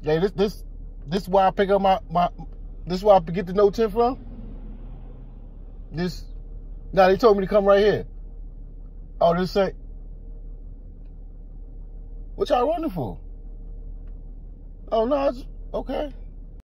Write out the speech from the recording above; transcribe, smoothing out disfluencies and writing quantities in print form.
Hey, this is where I pick up this is where I get the No 10 from? Now they told me to come right here. Oh, this ain't. What y'all running for? Oh, no, okay.